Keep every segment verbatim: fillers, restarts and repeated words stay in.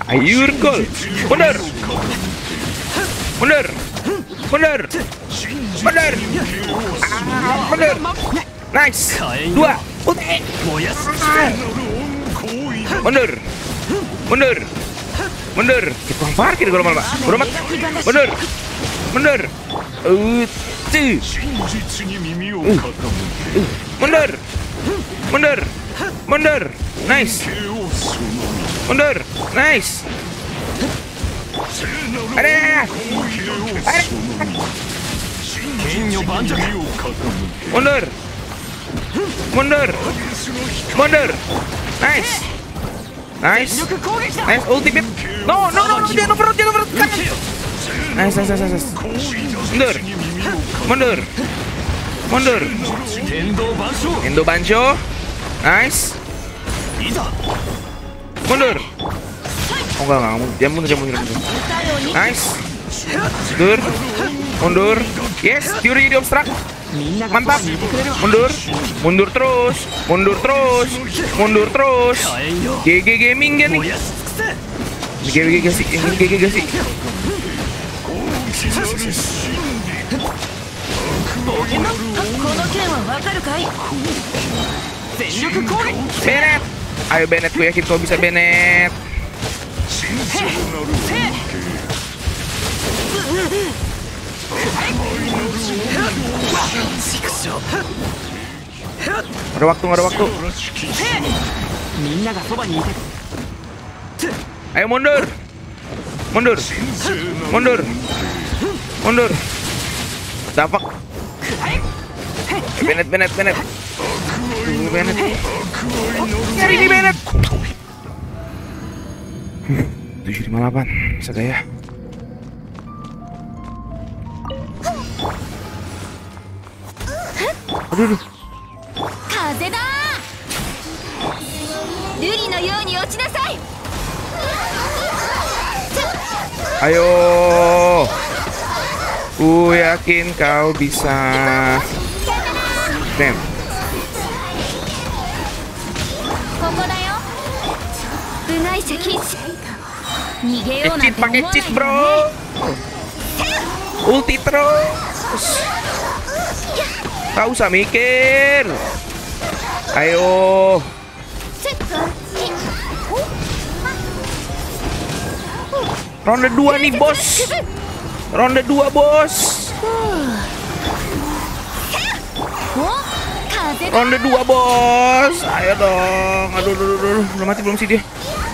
Ayur gol. Mundur. Mundur. Mundur. Mundur. Ah, mundur. Nice. Dua. Ulti. Ah. Mundur. Mundur. Mundur. Kita parkir kalau malah. Beramat. Mundur. Mundur. Uh, uh. Mundur. Mundur. Mundur. Nice. Mundur. Nice. Ada. Ada. Mundur. Mundur. Mundur. Nice. Nice. Nice ultimate. No, no, no, no, jangan overload, jangan overload. Nice, nice, nice, nice. Mundur. Mundur. Mundur. Endo Bancho. Nice. Mundur. Oh enggak, enggak. Dia mundur, dia mundur, mundur. Nice. Mundur. Mundur. Yes, teori di obstrak. Mantap. Mundur. Mundur terus. Mundur terus. Mundur terus. G G Gaming kan nih. G G G sih. Ini G G G sih. Bennett. Ayo Bennett, gue yakin kau bisa Bennett. Ada waktu, ada waktu. Ayo mundur. Mundur. Mundur. Mundur. Dapak. Bennett, Bennett, Bennett. Tunggu Bennett. Cari ini Bennett. tujuh lima delapan. Bisa gaya. Aduh, aduh. Ayo. Ku yakin kau bisa. Damn. Cheat pakai cheat bro. Ulti terus. Gak usah mikir. Ayo. Ronde dua nih bos. Ronde dua bos. Ronde dua bos. Ayo dong. Aduh, aduh, aduh, aduh. Belum mati belum sih dia.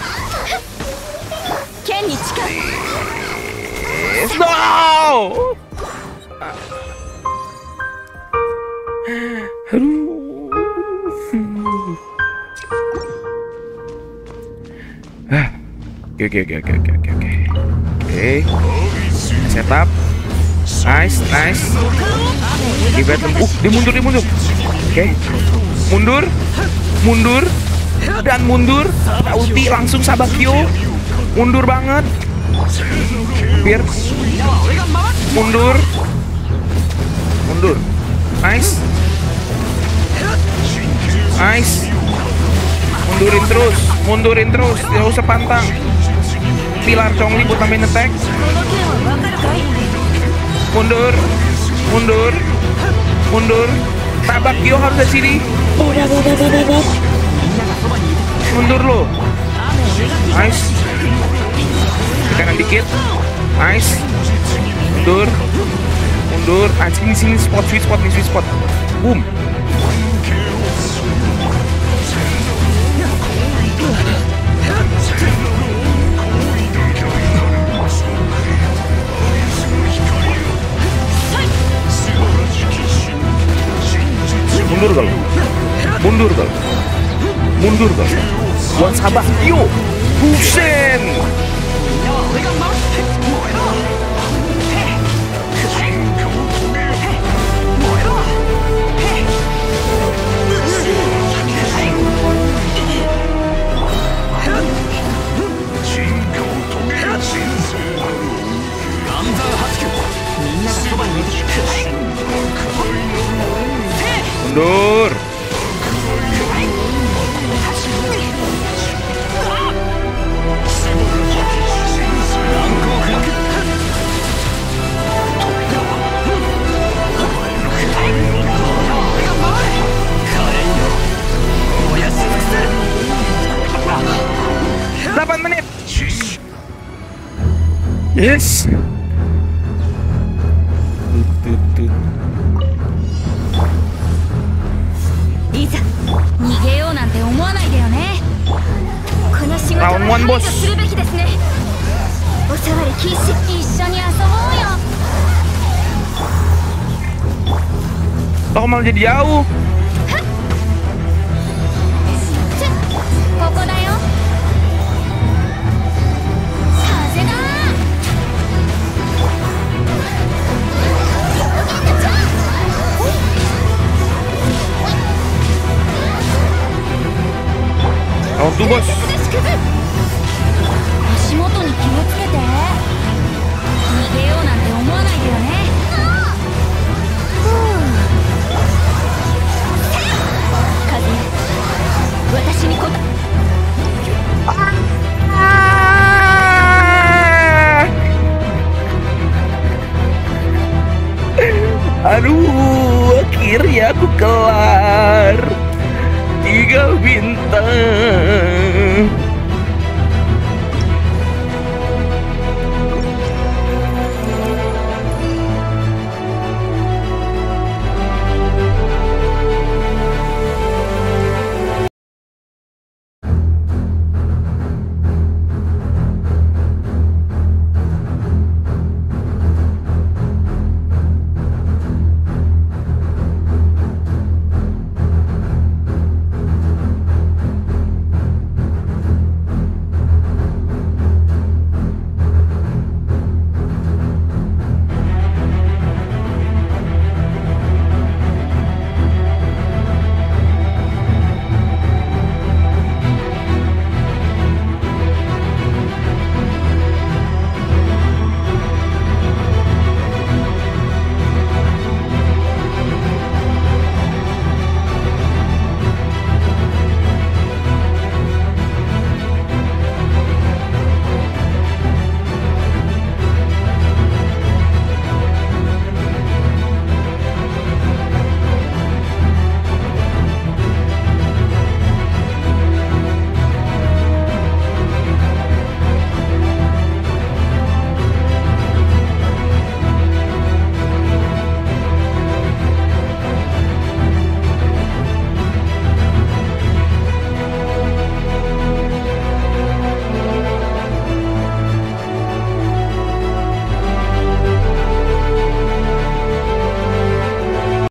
No. Aduh. Oke oke oke oke oke oke oke. Oke. Setup. Nice, nice. Di battle. Uh, dia mundur, dia mundur. Oke. Okay. Mundur. Mundur. Dan mundur. Ulti langsung Sabakyo. Mundur banget. Biar. Mundur. Mundur. Nice. Nice. Mundurin terus. Mundurin terus. Tidak usah pantang. Pilar Chongli buat tambahin attack. Mundur. Mundur. Mundur. Sabakyo harus dari sini. Mundur lo. Nice. Kanan dikit. Nice. Mundur. Mundur. Ah, sini sini spot sweet spot nih sweet spot. Boom. Mundur kalau. Mundur kalau. Mundur kalau. Buat Sabakyo. Busen. Mundur. Yes. Tut, tut, tut. Round one, bos. Kok malah jadi jauh? Round two, bos. Aduh, akhirnya aku kelar. Tiga bintang.